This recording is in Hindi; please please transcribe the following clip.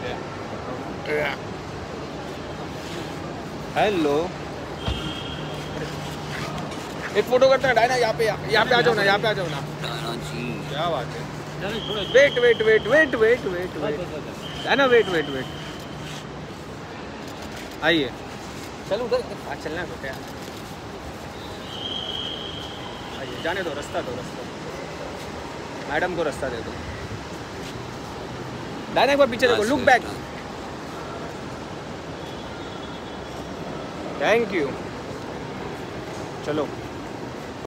हेलो, एक फोटो करते हैं डायना, यहाँ पे आ जाओ ना, यहाँ पे आ जाओ ना। क्या बात है, wait wait wait wait wait wait wait Diana, wait wait wait, आइए, चलो उधर चलना है तो क्या, आइए, जाने दो, रास्ता दो, रास्ता, मैडम को रास्ता दे दो। डायना एक बार पीछे देखो, लुक बैक, थैंक यू, चलो।